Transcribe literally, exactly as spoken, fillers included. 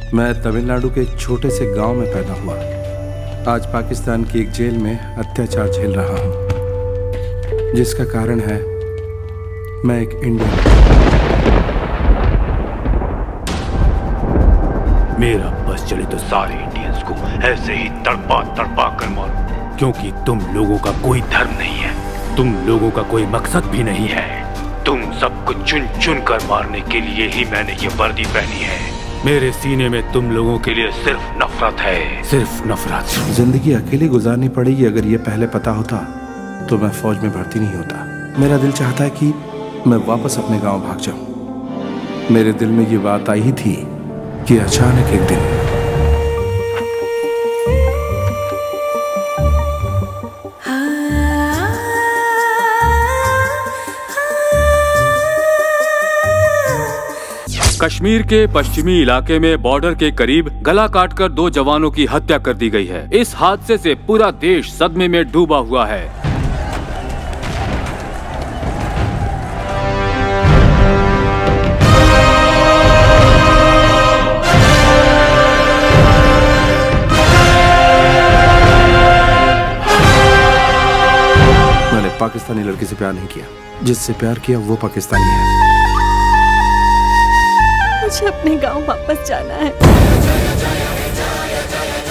मैं तमिलनाडु के एक छोटे से गांव में पैदा हुआ। आज पाकिस्तान की एक जेल में अत्याचार झेल रहा हूं, जिसका कारण है मैं एक इंडियन। मेरा बस चले तो सारे इंडियंस को ऐसे ही तड़पा तड़पा कर मारो, क्योंकि तुम लोगों का कोई धर्म नहीं है, तुम लोगों का कोई मकसद भी नहीं है। तुम सबको चुन चुन कर मारने के लिए ही मैंने ये वर्दी पहनी है। मेरे सीने में तुम लोगों के लिए सिर्फ नफरत है, सिर्फ नफरत। जिंदगी अकेली गुजारनी पड़ेगी। अगर ये पहले पता होता तो मैं फौज में भर्ती नहीं होता। मेरा दिल चाहता है कि मैं वापस अपने गांव भाग जाऊं। मेरे दिल में ये बात आई ही थी कि अचानक एक दिन कश्मीर के पश्चिमी इलाके में बॉर्डर के करीब गला काटकर दो जवानों की हत्या कर दी गई है। इस हादसे से पूरा देश सदमे में डूबा हुआ है। मैंने पाकिस्तानी लड़की से प्यार नहीं किया। जिससे प्यार किया वो पाकिस्तानी है। मुझे अपने गांव वापस जाना है।